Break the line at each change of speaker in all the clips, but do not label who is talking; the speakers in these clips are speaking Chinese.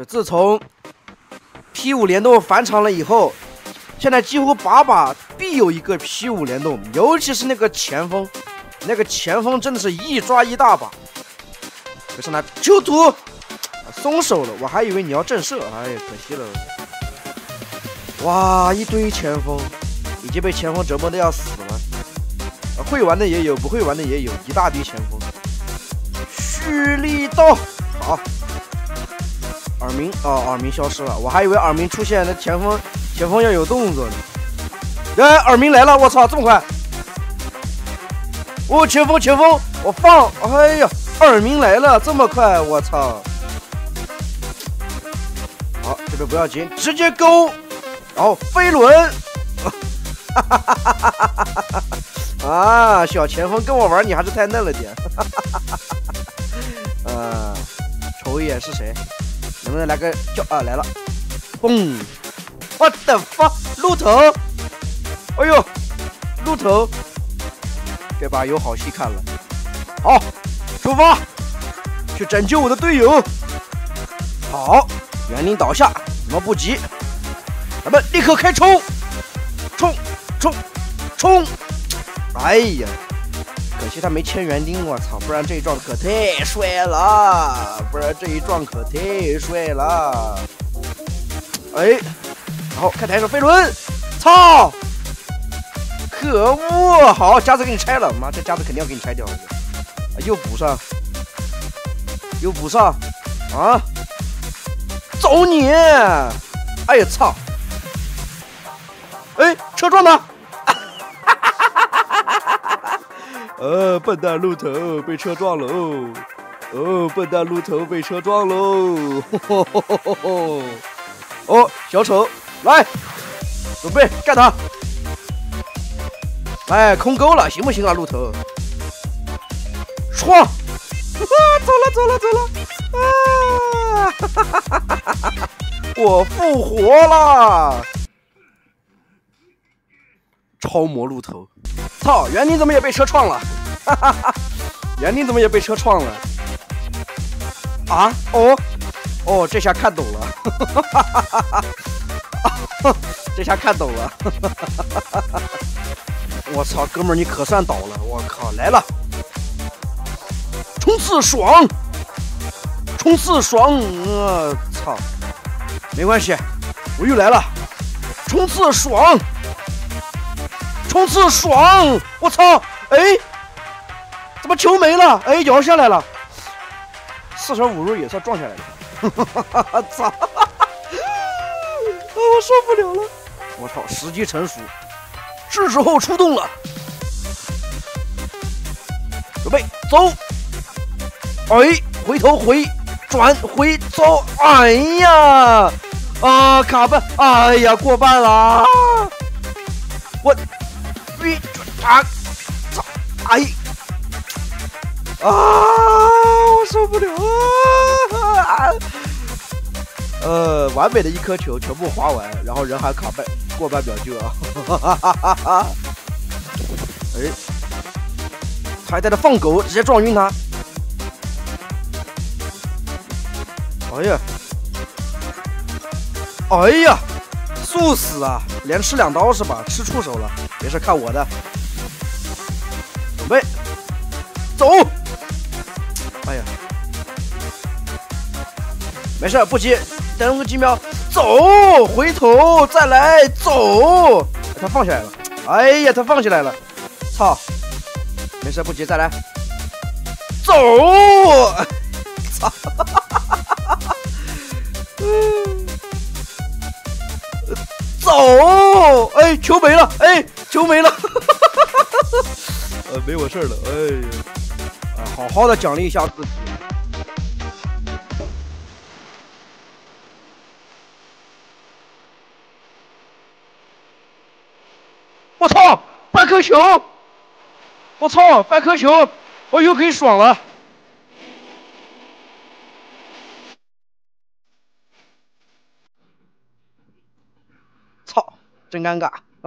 这自从 P5联动返场了以后，现在几乎把把必有一个 P5联动，尤其是那个前锋，真的是一抓一大把。可是呢，囚徒松手了，我还以为你要震慑，哎，可惜了。哇，一堆前锋，已经被前锋折磨的要死了。会玩的也有，不会玩的也有，一大堆前锋。蓄力刀，好。耳鸣消失了，我还以为耳鸣出现，那前锋要有动作呢。哎，耳鸣来了，我操，这么快！哦，前锋，我放，哎呀，耳鸣来了，这么快，我操！好，这边不要紧，直接勾，然后飞轮，啊，小前锋跟我玩，你还是太嫩了点。瞅一眼是谁？能不能来个叫啊？来了，嘣！我的妈，鹿头！哎呦，鹿头！这把有好戏看了。好，出发，去拯救我的队友。好，园林倒下，怎么不急？咱们立刻开冲！冲！哎呀！可惜他没签园丁，我操！不然这一撞可太帅了，哎，然后开台上飞轮，操！可恶！好，夹子给你拆了，妈，这夹子肯定要给你拆掉。又补上，啊！走你！哎呀，操！哎，车撞他！笨蛋鹿头被车撞喽！笨蛋鹿头被车撞喽！哦，小丑，来，准备干他！哎，空勾了，行不行啊，鹿头？闯！走了！啊！我复活了！超模鹿头，操！园丁怎么也被车撞了？园丁怎么也被车撞了？啊？哦，这下看懂了。这下看懂了。我操，哥们儿你可算倒了！我靠，来了！冲刺爽！操！没关系，我又来了！冲刺爽！我操！哎，怎么球没了？哎，摇下来了，45入也算撞下来了。操！我受不了了！我操，时机成熟，是时候出动了。准备走！哎，回头转回走！哎呀！啊，卡半！哎呀，过半了！我。操！哎！我受不了啊！完美的一颗球全部滑完，然后人还卡半过半秒就啊！哎，他还在这放狗，直接撞晕他！哎呀！速死啊！连吃2刀是吧？吃触手了，没事，看我的。准备，走！哎呀，没事，不急，等个几秒，走，回头再来，走。他放下来了，哎呀，他放下来了，操！没事，不急，再来，走！操！走！哎，球没了！没我事了！哎呀，好好的奖励一下自己。我操，半颗球！我操，半颗球！我又可以爽了。操，真尴尬。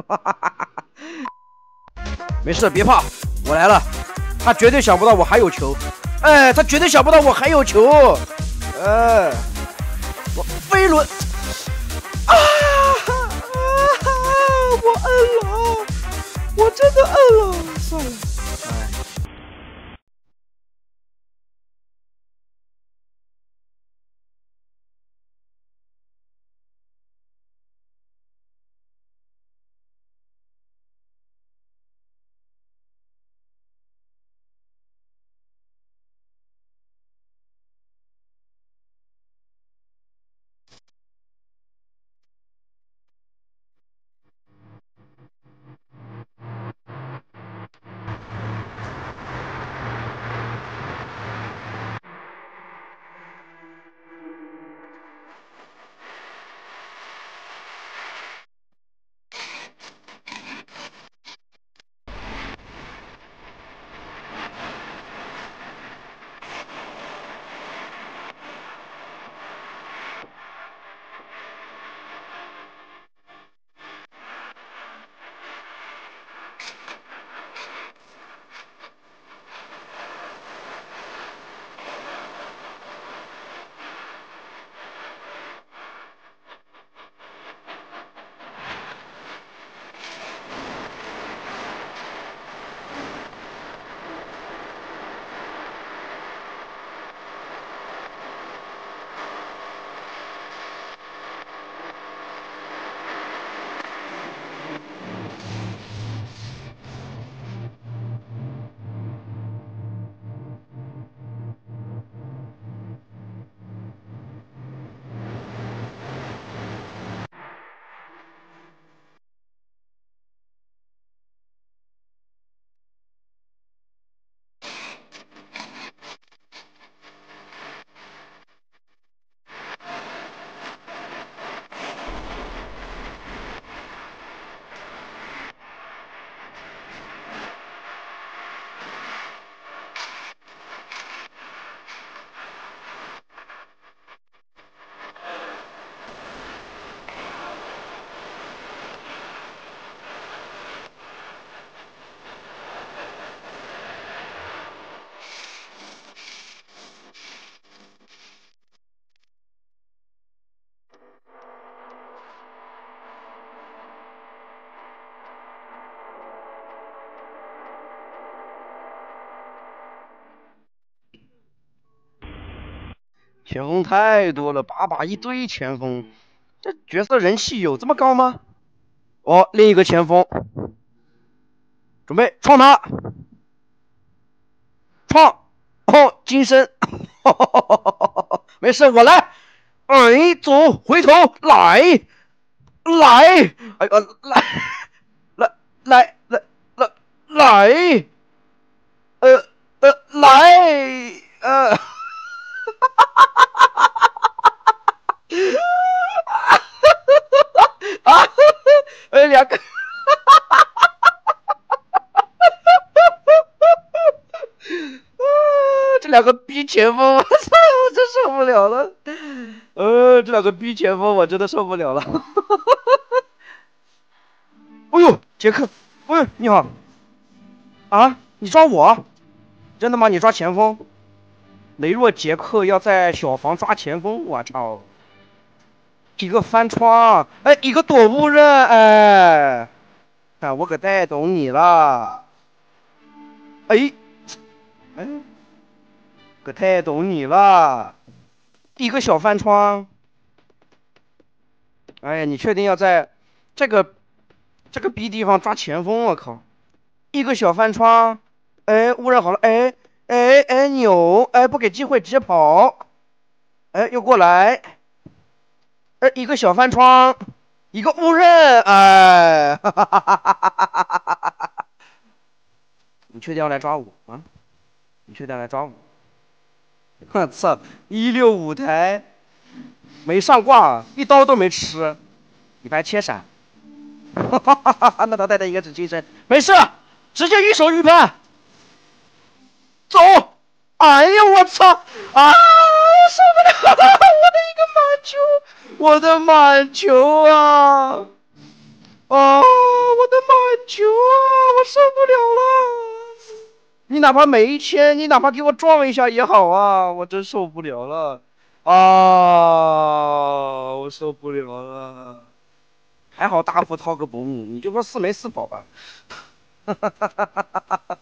没事，别怕，我来了。他绝对想不到我还有球。哎，他绝对想不到我还有球。 我飞轮啊！我摁了，我真的摁了，算了。哎。前锋太多了，8把一堆前锋，这角色人气有这么高吗？哦，另一个前锋，准备创他，创，哦，金身，没事，我来，哎，走，回头，来，哎来，来，啊，两个。这两个逼前锋，我操，我真受不了了。这两个逼前锋，我真的受不了了。哎呦，杰克，喂，你好。啊，你抓我？真的吗？你抓前锋？雷若杰克要在小房抓前锋，我操！一个翻窗，哎，一个躲误认，哎，看我可太懂你了。哎，哎，可太懂你了。一个小翻窗。哎，你确定要在这个逼地方抓前锋？我靠！一个小翻窗，哎，误认好了，哎，扭，哎，不给机会直接跑，哎，又过来，哎，一个小翻窗，一个误认，哎，哈哈哈哈哈哈！你确定要来抓我啊？你确定要来抓我？我操，165台没上挂，一刀都没吃，你还切闪？哈哈哈哈！那他带的应该是金身，没事，直接一手预判，走！哎呀，我操！啊，受不了了！我的一个满球，我的满球啊！啊，我的满球啊！我受不了了！你哪怕没签，你哪怕给我撞一下也好啊！我真受不了了啊！ 受不了了。还好大福掏个崩，你就说是没是宝吧？哈哈哈哈哈哈！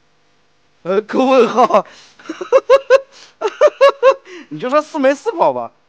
个问号，你就说是没是宝吧？